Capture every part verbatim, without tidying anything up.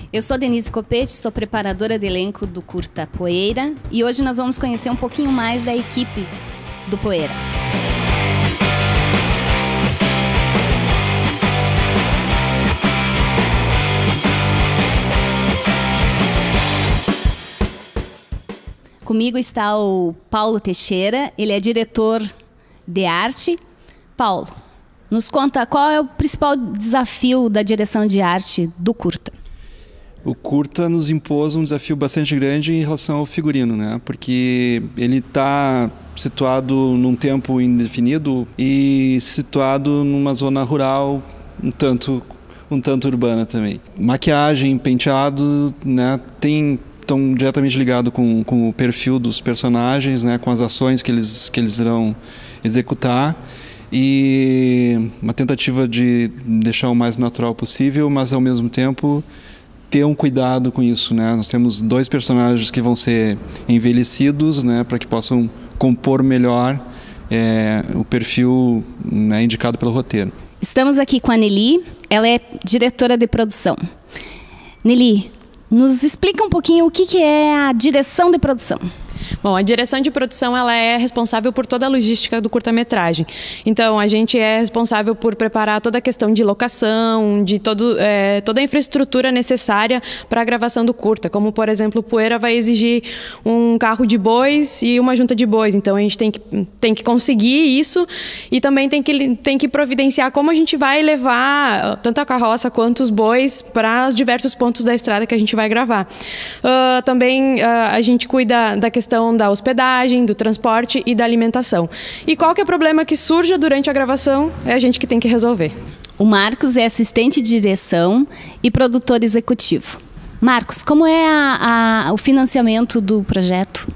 Eu sou Denise Copete, sou preparadora de elenco do curta Poeira e hoje nós vamos conhecer um pouquinho mais da equipe do Poeira. Comigo está o Paulo Teixeira, ele é diretor de arte. Paulo, nos conta qual é o principal desafio da direção de arte do curta? O curta nos impôs um desafio bastante grande em relação ao figurino, né? Porque ele está situado num tempo indefinido e situado numa zona rural um tanto, um tanto urbana também. Maquiagem, penteado, né? Tem estão diretamente ligados com, com o perfil dos personagens, né? Com as ações que eles, que eles irão executar. E uma tentativa de deixar o mais natural possível, mas ao mesmo tempo ter um cuidado com isso, né? Nós temos dois personagens que vão ser envelhecidos, né, para que possam compor melhor é, o perfil, né, indicado pelo roteiro. Estamos aqui com a Nelly, ela é diretora de produção. Nelly, nos explica um pouquinho o que que é a direção de produção. Bom, a direção de produção ela é responsável por toda a logística do curta-metragem. Então, a gente é responsável por preparar toda a questão de locação, de todo, é, toda a infraestrutura necessária para a gravação do curta. Como, por exemplo, o Poeira vai exigir um carro de bois e uma junta de bois. Então, a gente tem que, tem que conseguir isso e também tem que, tem que providenciar como a gente vai levar tanto a carroça quanto os bois para os diversos pontos da estrada que a gente vai gravar. Uh, também uh, a gente cuida da questão da hospedagem, do transporte e da alimentação. E qualquer problema que surja durante a gravação, é a gente que tem que resolver. O Marcos é assistente de direção e produtor executivo. Marcos, como é a, a, o financiamento do projeto?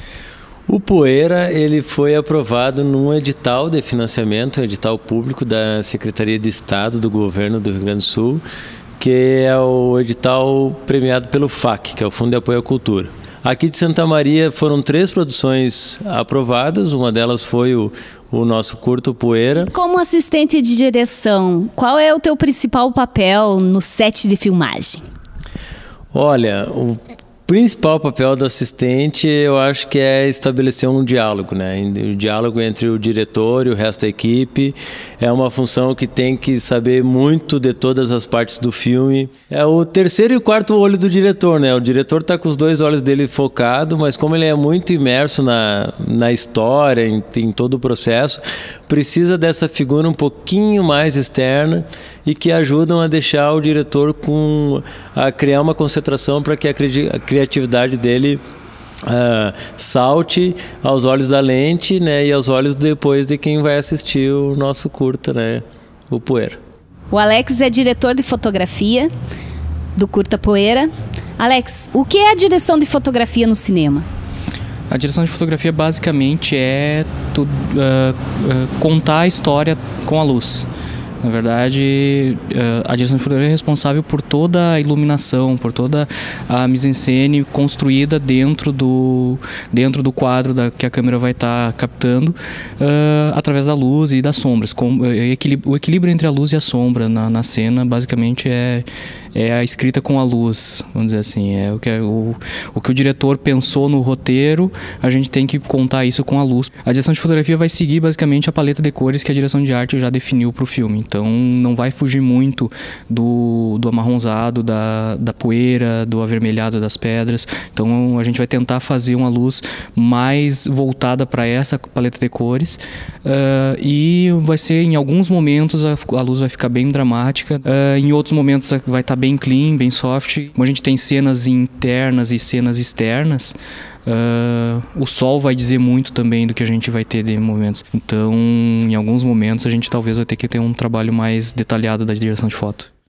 O Poeira ele foi aprovado num edital de financiamento, um edital público da Secretaria de Estado do Governo do Rio Grande do Sul, que é o edital premiado pelo F A C, que é o Fundo de Apoio à Cultura. Aqui de Santa Maria foram três produções aprovadas, uma delas foi o, o nosso curto Poeira. Como assistente de direção, qual é o teu principal papel no set de filmagem? Olha, o principal papel do assistente eu acho que é estabelecer um diálogo, né? O diálogo entre o diretor e o resto da equipe é uma função que tem que saber muito de todas as partes do filme. É o terceiro e o quarto olho do diretor, né? O diretor está com os dois olhos dele focado, mas como ele é muito imerso na, na história, em, em todo o processo, precisa dessa figura um pouquinho mais externa e que ajudam a deixar o diretor com a criar uma concentração para que a criatividade dele uh, salte aos olhos da lente, né, e aos olhos depois de quem vai assistir o nosso curta, né, o Poeira. O Alex é diretor de fotografia do curta Poeira. Alex, o que é a direção de fotografia no cinema? A direção de fotografia basicamente é tu, uh, uh, contar a história com a luz. Na verdade, a direção de fotografia é responsável por toda a iluminação, por toda a mise-en-scène construída dentro do, dentro do quadro da, que a câmera vai estar captando, uh, através da luz e das sombras. Com, uh, o equilíbrio entre a luz e a sombra na, na cena, basicamente, é, é a escrita com a luz, vamos dizer assim. É o, que é o, o que o diretor pensou no roteiro, a gente tem que contar isso com a luz. A direção de fotografia vai seguir, basicamente, a paleta de cores que a direção de arte já definiu para o filme. Então não vai fugir muito do, do amarronzado, da, da poeira, do avermelhado das pedras. Então a gente vai tentar fazer uma luz mais voltada para essa paleta de cores, uh, e vai ser, em alguns momentos a, a luz vai ficar bem dramática, uh, em outros momentos vai estar bem clean, bem soft. Como a gente tem cenas internas e cenas externas, Uh, o sol vai dizer muito também do que a gente vai ter de movimentos. Então, em alguns momentos, a gente talvez vai ter que ter um trabalho mais detalhado da direção de foto.